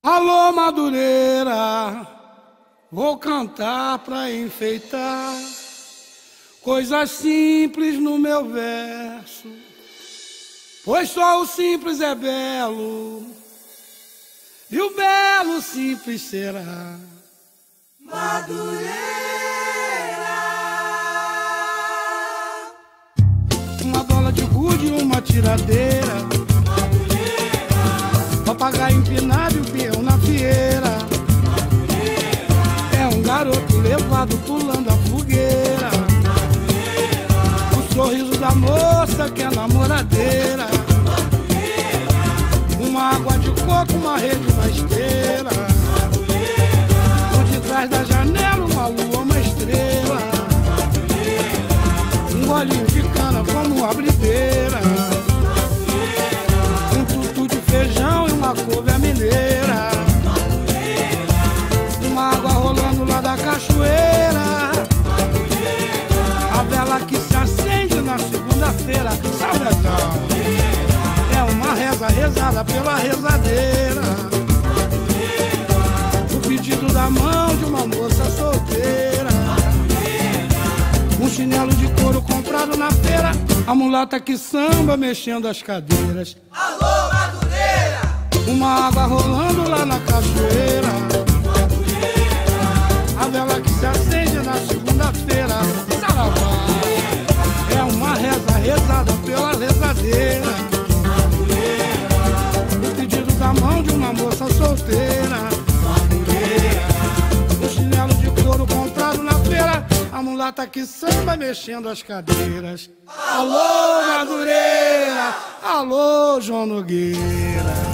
Alô, Madureira, vou cantar pra enfeitar coisas simples no meu verso, pois só o simples é belo e o belo simples será. Madureira, uma bola de gude e uma tiradeira, Madureira, papagaio empinado e o peão na fieira. Madureira, é um garoto levado pulando a fogueira, Madureira, o sorriso da moça que é namoradeira, Madureira, uma água de coco, uma rede, uma esteira, Madureira, por detrás da janela uma lua, uma estrela, Madureira, um golinho de cana como uma brideira, um tutu de feijão e uma couve mineira, uma água rolando lá da cachoeira, a vela que se acende na segunda-feira, sabedão, é uma reza rezada pela rezadeira, o pedido da mão de uma moça solteira, um chinelo de couro comprado na feira, a mulata que samba mexendo as cadeiras. alô, Madureira, Uma água rolando lá na cachoeira, a vela que se acende na segunda-feira, saravá, é uma reza rezada pela rezadeira, o pedido da mão de uma moça solteira, o chinelo de couro comprado na feira, a mulata que samba mexendo as cadeiras. Alô, Madureira, alô, João Nogueira.